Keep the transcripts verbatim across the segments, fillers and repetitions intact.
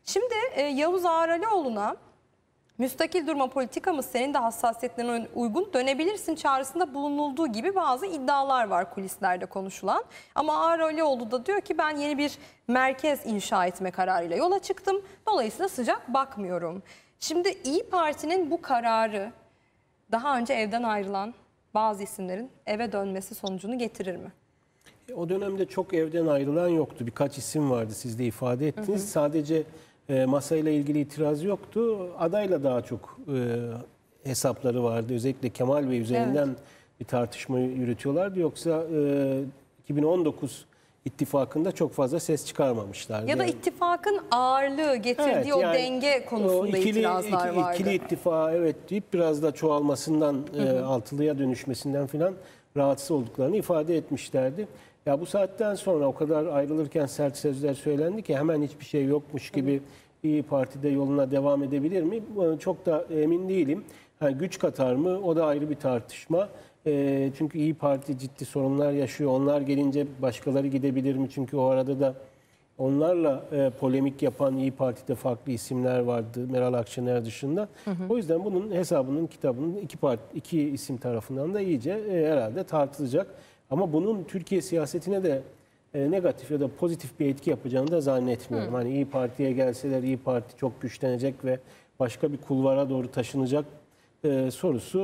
Şimdi e, Yavuz Ağralioğlu'na müstakil durma politikamız senin de hassasiyetlerine uygun dönebilirsin çağrısında bulunulduğu gibi bazı iddialar var kulislerde konuşulan. Ama Ağralioğlu da diyor ki ben yeni bir merkez inşa etme kararıyla yola çıktım. Dolayısıyla sıcak bakmıyorum. Şimdi İYİ Parti'nin bu kararı daha önce evden ayrılan bazı isimlerin eve dönmesi sonucunu getirir mi? O dönemde çok evden ayrılan yoktu. Birkaç isim vardı, siz de ifade ettiniz. Hı hı. Sadece e, masayla ilgili itiraz yoktu. Adayla daha çok e, hesapları vardı. Özellikle Kemal Bey üzerinden evet. bir tartışma yürütüyorlardı. Yoksa e, iki bin on dokuz ittifakında çok fazla ses çıkarmamışlardı. Ya da ittifakın ağırlığı getirdiği evet, o yani, denge konusunda o ikili, itirazlar iki, vardı. İkili ittifak evet deyip biraz da çoğalmasından, hı hı. E, altılıya dönüşmesinden filan rahatsız olduklarını ifade etmişlerdi. Ya bu saatten sonra o kadar ayrılırken sert sözler söylendi ki hemen hiçbir şey yokmuş gibi İYİ Parti'de yoluna devam edebilir mi? Çok da emin değilim. Yani güç katar mı? O da ayrı bir tartışma. E, çünkü İYİ Parti ciddi sorunlar yaşıyor. Onlar gelince başkaları gidebilir mi? Çünkü o arada da onlarla e, polemik yapan İYİ Parti'de farklı isimler vardı. Meral Akşener dışında. Hı hı. O yüzden bunun hesabının, kitabının iki, parti, iki isim tarafından da iyice e, herhalde tartılacak. Ama bunun Türkiye siyasetine de e, negatif ya da pozitif bir etki yapacağını da zannetmiyorum. Hı. Hani İYİ Parti'ye gelseler İYİ Parti çok güçlenecek ve başka bir kulvara doğru taşınacak e, sorusu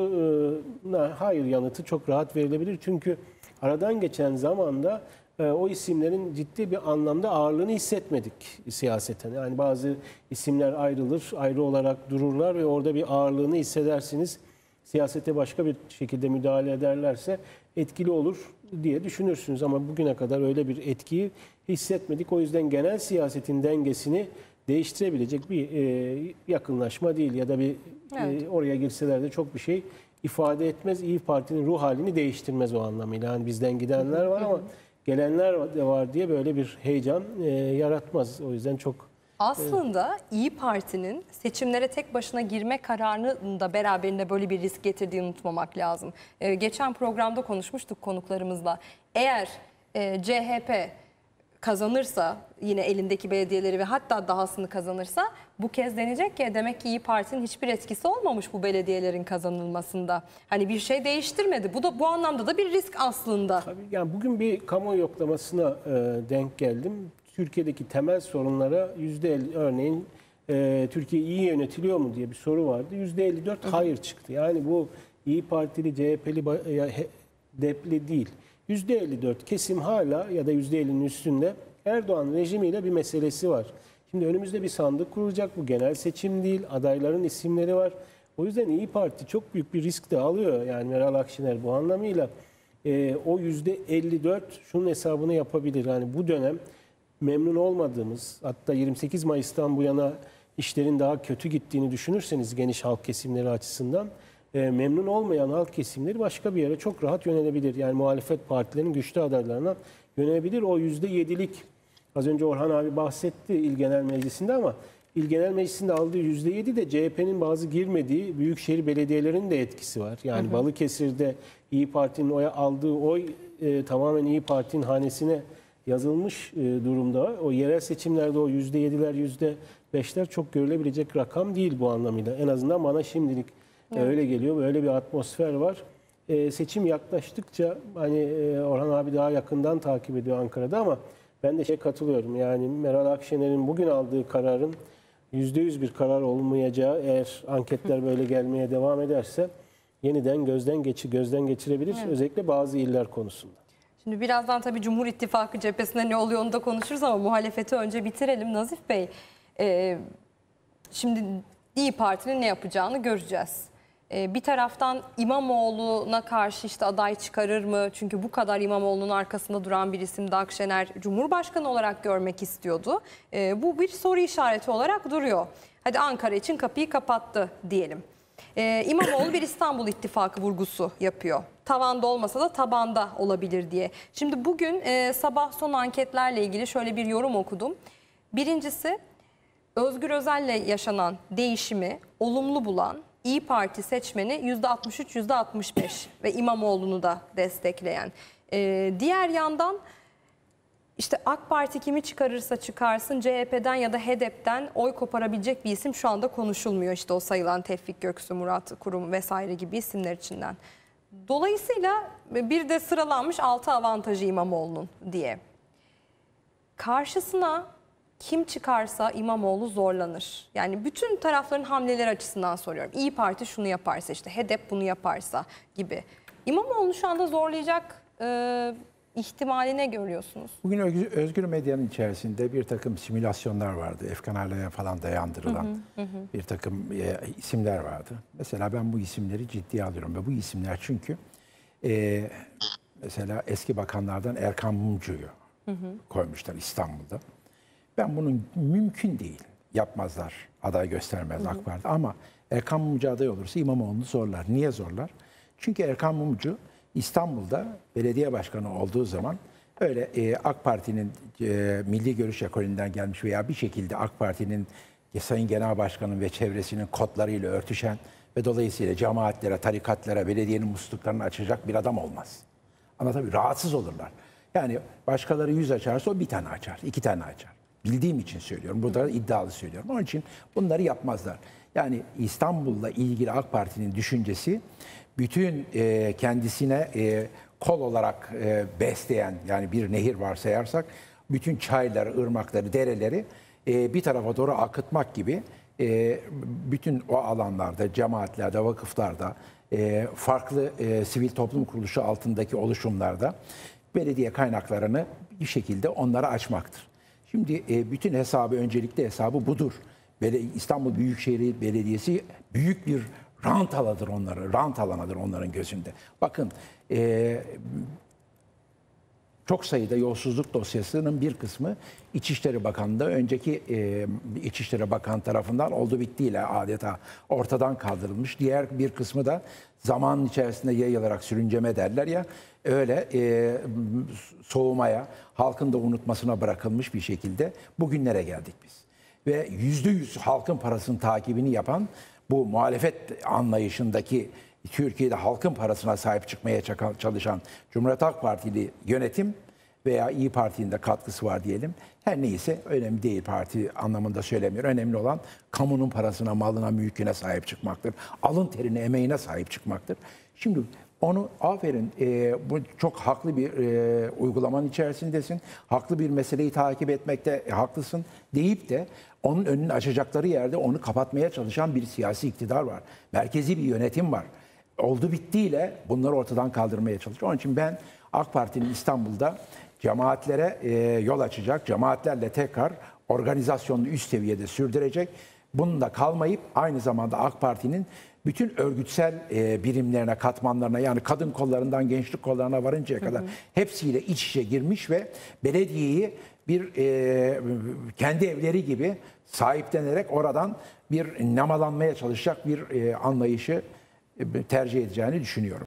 e, hayır yanıtı çok rahat verilebilir. Çünkü aradan geçen zamanda e, o isimlerin ciddi bir anlamda ağırlığını hissetmedik siyaseten. Yani bazı isimler ayrılır, ayrı olarak dururlar ve orada bir ağırlığını hissedersiniz. Siyasete başka bir şekilde müdahale ederlerse etkili olur diye düşünürsünüz. Ama bugüne kadar öyle bir etkiyi hissetmedik. O yüzden genel siyasetin dengesini değiştirebilecek bir e, yakınlaşma değil ya da bir evet. e, oraya girseler de çok bir şey ifade etmez. İYİ Parti'nin ruh halini değiştirmez o anlamıyla. Yani bizden gidenler var ama gelenler de var diye böyle bir heyecan e, yaratmaz. O yüzden çok aslında İYİ Parti'nin seçimlere tek başına girme kararını da beraberinde böyle bir risk getirdiğini unutmamak lazım. Ee, geçen programda konuşmuştuk konuklarımızla. Eğer e, C H P kazanırsa yine elindeki belediyeleri ve hatta dahasını kazanırsa bu kez denecek ki demek ki İYİ Parti'nin hiçbir etkisi olmamış bu belediyelerin kazanılmasında. Hani bir şey değiştirmedi. Bu da bu anlamda da bir risk aslında. Tabii yani bugün bir kamuoyu yoklamasına e, denk geldim. Türkiye'deki temel sorunlara yüzde elli örneğin e, Türkiye iyi yönetiliyor mu diye bir soru vardı. yüzde elli dört hayır çıktı. Yani bu İYİ Partili, C H P'li, D P P'li değil. yüzde elli dört kesim hala ya da yüzde ellinin üstünde Erdoğan rejimiyle bir meselesi var. Şimdi önümüzde bir sandık kurulacak. Bu genel seçim değil. Adayların isimleri var. O yüzden İYİ Parti çok büyük bir risk de alıyor. Yani Meral Akşener bu anlamıyla e, o yüzde elli dört şunun hesabını yapabilir. Yani bu dönem memnun olmadığımız, hatta yirmi sekiz Mayıs'tan bu yana işlerin daha kötü gittiğini düşünürseniz geniş halk kesimleri açısından e, memnun olmayan halk kesimleri başka bir yere çok rahat yönelebilir. Yani muhalefet partilerinin güçlü adaylarına yönelebilir. O yüzde yedilik az önce Orhan abi bahsetti İl Genel Meclisi'nde ama İl Genel Meclisi'nde aldığı yüzde yedi de C H P'nin bazı girmediği büyükşehir belediyelerinin de etkisi var. Yani hı hı. Balıkesir'de İYİ Parti'nin oya aldığı oy e, tamamen İYİ Parti'nin hanesine yazılmış durumda. O yerel seçimlerde o yüzde yediler, yüzde beşler çok görülebilecek rakam değil bu anlamıyla. En azından bana şimdilik evet. öyle geliyor. Böyle bir atmosfer var. Ee, seçim yaklaştıkça hani Orhan abi daha yakından takip ediyor Ankara'da ama ben de şey katılıyorum. Yani Meral Akşener'in bugün aldığı kararın yüzde yüz bir karar olmayacağı, eğer anketler böyle gelmeye devam ederse yeniden gözden geçi gözden geçirebilir. Evet. Özellikle bazı iller konusunda. Şimdi birazdan tabii Cumhur İttifakı cephesinde ne oluyor onu da konuşuruz ama muhalefeti önce bitirelim. Nazif Bey, e, şimdi İYİ Parti'nin ne yapacağını göreceğiz. E, bir taraftan İmamoğlu'na karşı işte aday çıkarır mı? Çünkü bu kadar İmamoğlu'nun arkasında duran bir isim de Akşener Cumhurbaşkanı olarak görmek istiyordu. E, bu bir soru işareti olarak duruyor. Hadi Ankara için kapıyı kapattı diyelim. Ee, İmamoğlu bir İstanbul İttifakı vurgusu yapıyor. Tavanda olmasa da tabanda olabilir diye. Şimdi bugün e, sabah son anketlerle ilgili şöyle bir yorum okudum. Birincisi Özgür Özel'le yaşanan değişimi olumlu bulan İYİ Parti seçmeni yüzde altmış üç yüzde altmış beş ve İmamoğlu'nu da destekleyen. Ee, diğer yandan İşte AK Parti kimi çıkarırsa çıkarsın C H P'den ya da H D P'den oy koparabilecek bir isim şu anda konuşulmuyor. İşte o sayılan Tevfik Göksu, Murat Kurum vesaire gibi isimler içinden. Dolayısıyla bir de sıralanmış altı avantajı İmamoğlu'nun diye. Karşısına kim çıkarsa İmamoğlu zorlanır. Yani bütün tarafların hamleleri açısından soruyorum. İyi Parti şunu yaparsa, işte H D P bunu yaparsa gibi. İmamoğlu şu anda zorlayacak e, ihtimali ne görüyorsunuz? Bugün özgür medyanın içerisinde bir takım simülasyonlar vardı. Efkan Ala'ya falan dayandırılan hı hı, hı. bir takım e, isimler vardı. Mesela ben bu isimleri ciddiye alıyorum. Ve bu isimler çünkü e, mesela eski bakanlardan Erkan Mumcu'yu hı hı. koymuşlar İstanbul'da. Ben bunun mümkün değil. Yapmazlar. Aday göstermez hı hı. AK Parti. Ama Erkan Mumcu aday olursa İmamoğlu'nu zorlar. Niye zorlar? Çünkü Erkan Mumcu İstanbul'da belediye başkanı olduğu zaman öyle e, AK Parti'nin e, milli görüş ekolünden gelmiş veya bir şekilde AK Parti'nin e, Sayın Genel Başkanı'nın ve çevresinin kodlarıyla örtüşen ve dolayısıyla cemaatlere, tarikatlara, belediyenin musluklarını açacak bir adam olmaz. Ama tabii rahatsız olurlar. Yani başkaları yüz açarsa o bir tane açar, iki tane açar. Bildiğim için söylüyorum. Burada iddialı söylüyorum. Onun için bunları yapmazlar. Yani İstanbul'la ilgili AK Parti'nin düşüncesi bütün e, kendisine e, kol olarak e, besleyen, yani bir nehir varsayarsak bütün çayları, ırmakları, dereleri e, bir tarafa doğru akıtmak gibi e, bütün o alanlarda, cemaatlerde, vakıflarda, e, farklı e, sivil toplum kuruluşu altındaki oluşumlarda belediye kaynaklarını bir şekilde onlara açmaktır. Şimdi e, bütün hesabı, öncelikli hesabı budur. İstanbul Büyükşehir Belediyesi büyük bir rant alanıdır onları, rant alanıdır onların gözünde. Bakın e, çok sayıda yolsuzluk dosyasının bir kısmı İçişleri Bakanı'nda önceki e, İçişleri Bakanı tarafından oldu bittiyle adeta ortadan kaldırılmış. Diğer bir kısmı da zamanın içerisinde yayılarak sürünceme derler ya, öyle e, soğumaya, halkın da unutmasına bırakılmış bir şekilde bugünlere geldik biz. Ve yüzde yüz halkın parasının takibini yapan bu muhalefet anlayışındaki Türkiye'de halkın parasına sahip çıkmaya çalışan Cumhuriyet Halk Partili yönetim veya İyi Parti'nin de katkısı var diyelim. Her neyse önemli değil, parti anlamında söylemiyor. Önemli olan kamunun parasına, malına, mülküne sahip çıkmaktır. Alın terine, emeğine sahip çıkmaktır. Şimdi onu aferin, e, bu çok haklı bir e, uygulamanın içerisindesin. Haklı bir meseleyi takip etmekte e, haklısın deyip de onun önünü açacakları yerde onu kapatmaya çalışan bir siyasi iktidar var. Merkezi bir yönetim var. Oldu bittiyle bunları ortadan kaldırmaya çalışıyor. Onun için ben AK Parti'nin İstanbul'da cemaatlere e, yol açacak, cemaatlerle tekrar organizasyonunu üst seviyede sürdürecek. Bununla kalmayıp aynı zamanda AK Parti'nin bütün örgütsel e, birimlerine, katmanlarına, yani kadın kollarından gençlik kollarına varıncaya kadar hı hı. hepsiyle iç içe girmiş ve belediyeyi bir e, kendi evleri gibi sahiplenerek oradan bir nemalanmaya çalışacak bir e, anlayışı e, tercih edeceğini düşünüyorum.